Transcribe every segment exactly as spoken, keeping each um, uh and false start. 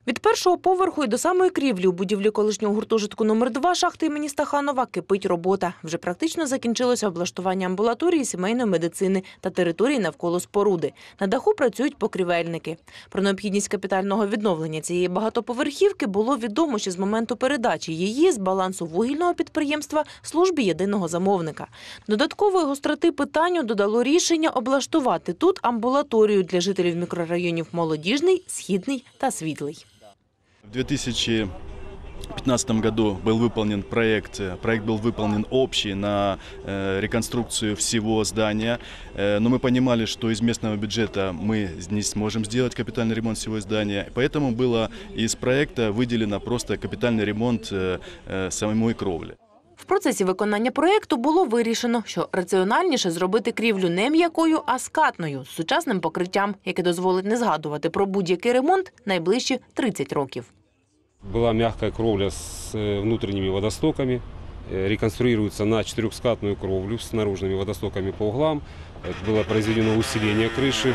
Від першого поверху і до самої крівлі у будівлі колишнього гуртожитку номер два шахти імені Стаханова кипить робота. Вже практично закінчилося облаштування амбулаторії сімейної медицини та території навколо споруди. На даху працюють покрівельники. Про необхідність капітального відновлення цієї багатоповерхівки було відомо ще з моменту передачі її з балансу вугільного підприємства службі єдиного замовника. Додаткової гостроти питанню додало рішення облаштувати тут амбулаторію для жителів мікрорайонів Молодіжний, Східний та Світлий. В две тысячи пятнадцатом году был выполнен проект, проект был выполнен общий на реконструкцию всего здания, но мы понимали, что из местного бюджета мы не сможем сделать капитальный ремонт всего здания, поэтому было из проекта выделено просто капитальный ремонт самой кровли. В процесі виконання проєкту було вирішено, що раціональніше зробити крівлю не м'якою, а скатною, з сучасним покриттям, яке дозволить не згадувати про будь-який ремонт найближчі тридцять років. Була м'яка кровля з внутрішніми водостоками, реконструюється на чотирьохскатну кровлю з наружними водостоками по углам. Було проведено усилення криші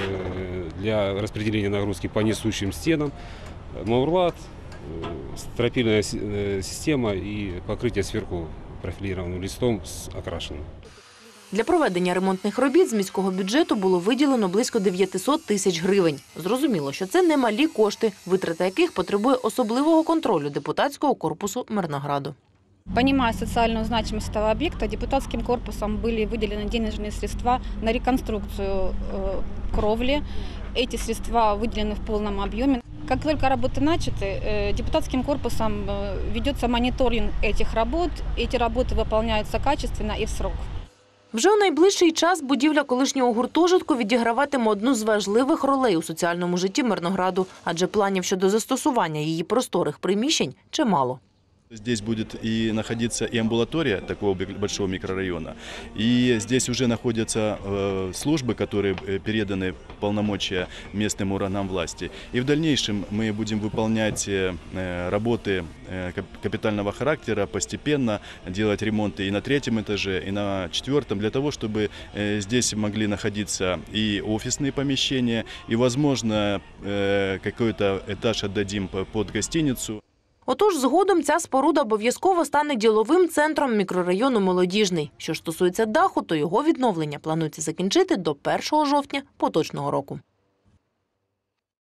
для розподілення нагрузки по несущим стінам, маурлат, стропильная система и покрытие сверху профилированным листом с окрашенным. Для проведення ремонтних робіт з міського бюджету було виділено близько дев'ятисот тисяч гривень. Зрозуміло, що це немалі кошти, витрата яких потребує особливого контролю депутатського корпусу Мирнограду. Понимая социальную значимость этого объекта, депутатским корпусом были выделены денежные средства на реконструкцию кровли. Эти средства выделены в полном объеме. Как только работы начаты, депутатским корпусом ведется мониторинг этих работ. Эти работы выполняются качественно и в срок. Вже у найближчий час будівля колишнього гуртожитку відіграватиме одну з важливих ролей у соціальному житті Мирнограду, адже планів щодо застосування її просторих приміщень чимало. Здесь будет и находиться и амбулатория такого большого микрорайона, и здесь уже находятся службы, которые переданы полномочия местным органам власти. И в дальнейшем мы будем выполнять работы капитального характера, постепенно делать ремонты и на третьем этаже, и на четвертом, для того, чтобы здесь могли находиться и офисные помещения, и, возможно, какой-то этаж отдадим под гостиницу. Отож, згодом ця споруда обов'язково стане діловим центром мікрорайону Молодіжний. Що ж стосується даху, то його відновлення планується закінчити до першого жовтня поточного року.